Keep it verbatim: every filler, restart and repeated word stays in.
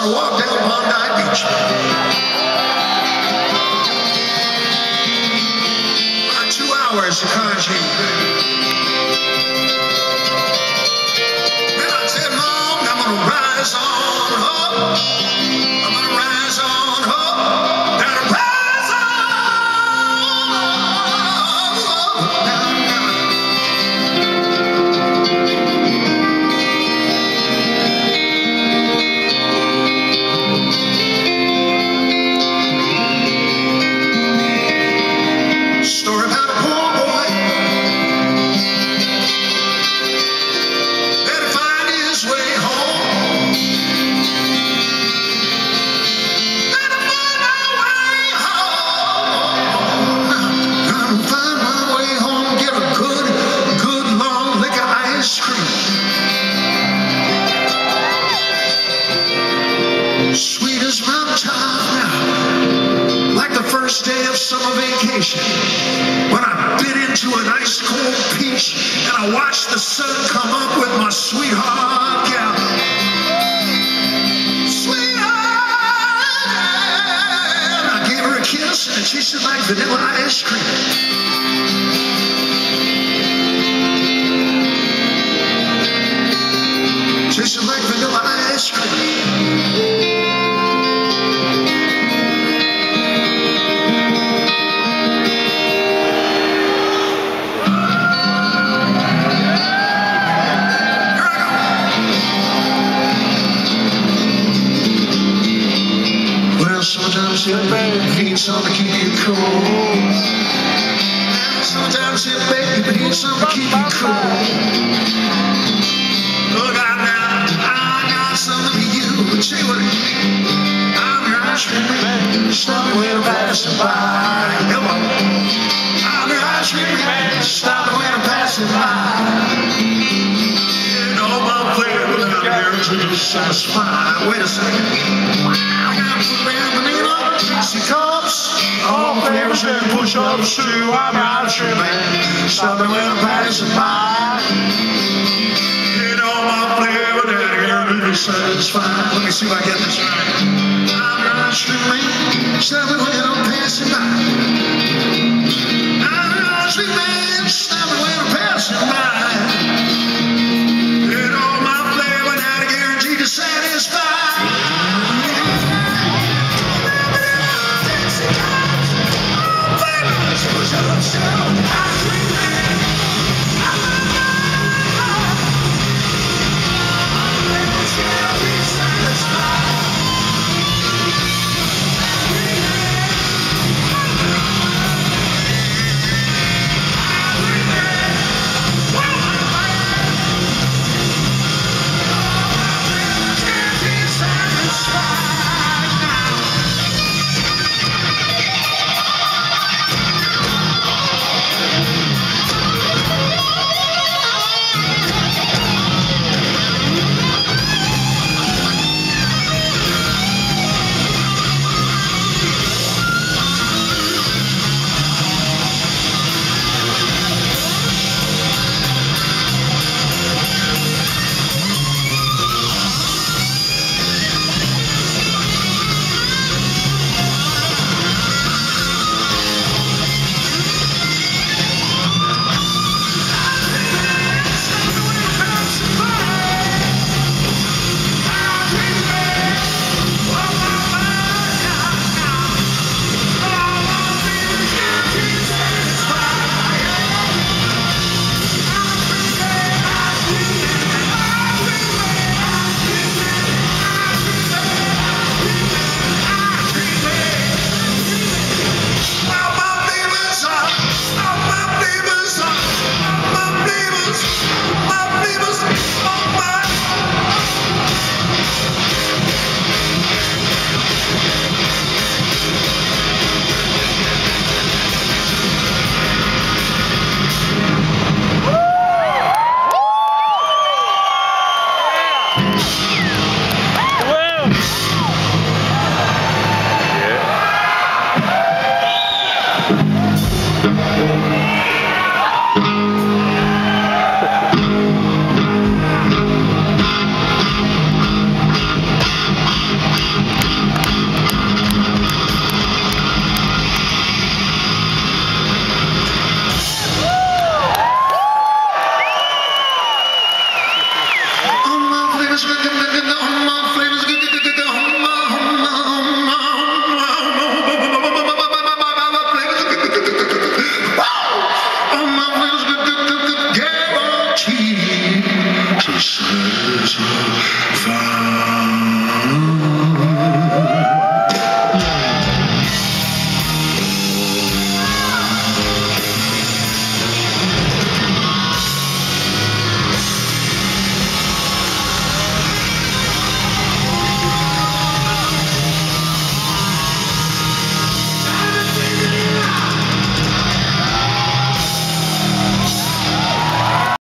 I walked down Bondi Beach. About two hours the car changed. Then I said, Mom, I'm gonna rise on up. I'm gonna rise on up. Gotta rise on up. Story about a poor boy had to find his way home. Had to find my way home. Gotta find my way home. Get a good, good long lick of ice cream. Sweet as mountain top now, like the first day of summer vacation, when I bit into an ice cold peach and I watched the sun come up with my sweetheart gal. Sweetheart! I gave her a kiss and it tasted like vanilla ice cream. Tasted like vanilla ice cream. Sometimes it baby needs something to keep you cool. Sometimes it baby needs something to keep you cool. Look out now, I got something for you. But say what I'm your ice cream man. Stop me when I'm passing by. Come on. I'm your ice cream man. Stop me when I'm passing by. You know my flavor down here to satisfy. Wait a second. I got Pixie cups, all flavors and push-ups too. I'm your ice cream man. Stop me when I'm passing by. You know my flavor that girl is satisfied. Let me see if I get this right. I'm your ice cream man. Stop me when I'm passing by. I'm your ice cream man. Stop me when I'm passing by. You know my flavor that I guarantee to satisfy. flavors good, good, good, good, all my flavors good, good, good, good, all my, all my, all my, all my flavors good, good, good, good, guaranteed to satisfy.